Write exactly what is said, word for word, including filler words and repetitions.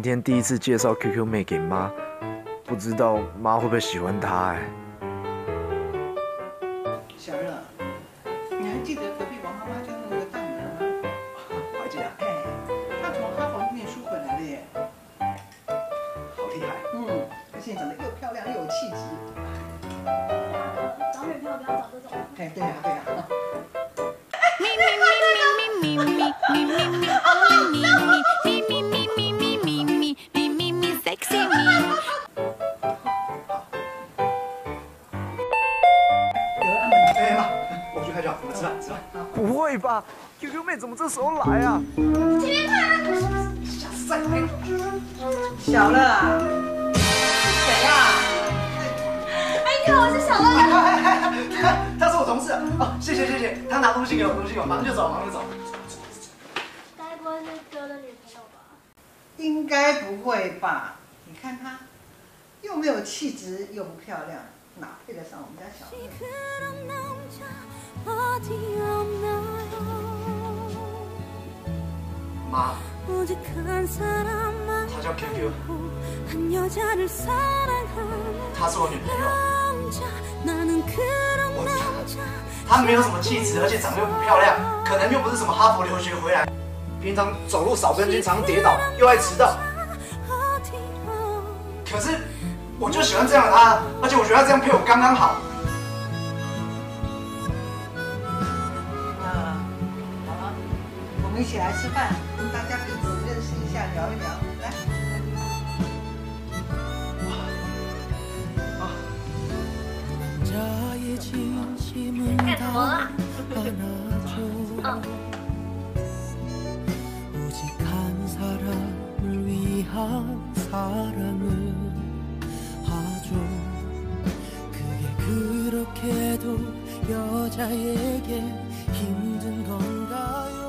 今天第一次介绍 Q Q 妹给妈，不知道妈会不会喜欢她哎。 小热，你还记得隔壁王妈妈家的那个大女儿吗？ 怀记得。 哎，她从哈佛念书回来了耶。 好厉害。 嗯，而且长得又漂亮又有气质。 找女朋友不要找这种。 哎，对呀对呀。 哎妈，我去开酒，我们吃饭吃饭。 不会吧 ？Q Q 妹怎么这时候来啊？ 下次再来。 小乐啊，谁啊？ 哎，你好，我是小乐。 他他是我同事哦，谢谢谢谢。他拿东西给我，东西给我，马上就走，马上就走。 该不会是哥的女朋友吧？ 应该不会吧？你看她，又没有气质，又不漂亮，哪配得上我们家小乐？ 妈，她叫 Q Q， 她是我女朋友。我操，她没有什么气质，而且长得又不漂亮，可能又不是什么哈佛留学回来，平常走路少根筋，常跌倒，又爱迟到。可是，我就喜欢这样的她，而且我觉得她这样配我刚刚好。 我们一起来吃饭，跟大家彼此认识一下，聊一聊。来， 干什么啊？ 그렇게도 여자에게 힘든 건가요?